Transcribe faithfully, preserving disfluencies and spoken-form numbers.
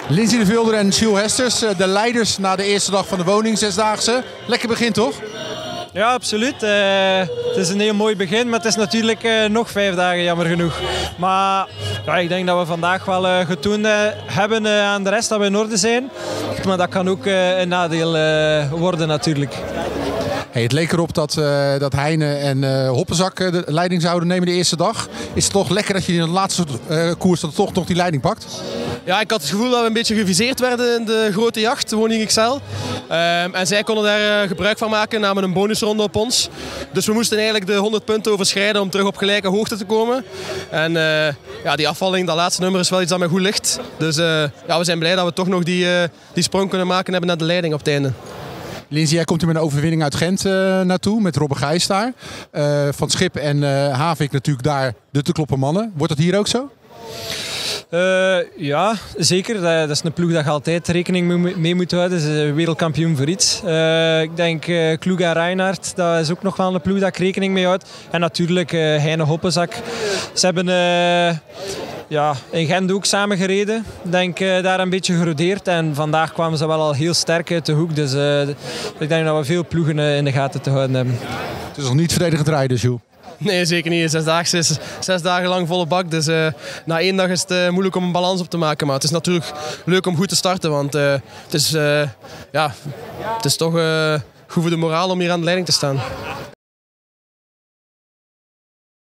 Lindsay de Vilder en Jules Hesters, de leiders na de eerste dag van de woning, zesdaagse. Lekker begin toch? Ja, absoluut. Uh, het is een heel mooi begin, maar het is natuurlijk uh, nog vijf dagen, jammer genoeg. Maar ja, ik denk dat we vandaag wel uh, getoond uh, hebben uh, aan de rest dat we in orde zijn. Maar dat kan ook uh, een nadeel uh, worden natuurlijk. Hey, het leek erop dat, uh, dat Heine en uh, Hoppenzak uh, de leiding zouden nemen de eerste dag. Is het toch lekker dat je in de laatste uh, koers dat toch nog die leiding pakt? Ja, ik had het gevoel dat we een beetje geviseerd werden in de grote jacht, de Woning X L. Um, en zij konden daar uh, gebruik van maken, namen een bonusronde op ons. Dus we moesten eigenlijk de honderd punten overschrijden om terug op gelijke hoogte te komen. En uh, ja, die afvalling, dat laatste nummer, is wel iets dat mij goed ligt. Dus uh, ja, we zijn blij dat we toch nog die, uh, die sprong kunnen maken hebben naar de leiding op het einde. Lindsay, jij komt hier met een overwinning uit Gent uh, naartoe, met Robbe Gijs daar. Uh, van Schip en uh, Havik natuurlijk daar de te kloppen mannen. Wordt dat hier ook zo? Uh, ja, zeker. Dat is een ploeg dat je altijd rekening mee moet houden. Ze is wereldkampioen voor iets. Uh, ik denk uh, Kluga Reinhardt, dat is ook nog wel een ploeg dat ik rekening mee houd. En natuurlijk uh, Heine Hoppenzak. Ze hebben uh, ja, in Gent ook samen gereden. Ik denk uh, daar een beetje gerodeerd. En vandaag kwamen ze wel al heel sterk uit de hoek. Dus uh, ik denk dat we veel ploegen uh, in de gaten te houden hebben. Het is nog niet verdedigend rijden, Jules. Nee, zeker niet. Zesdaagse is zes dagen lang volle bak. Dus uh, na één dag is het uh, moeilijk om een balans op te maken. Maar het is natuurlijk leuk om goed te starten. Want uh, het, is, uh, ja, het is toch uh, goed voor de moraal om hier aan de leiding te staan.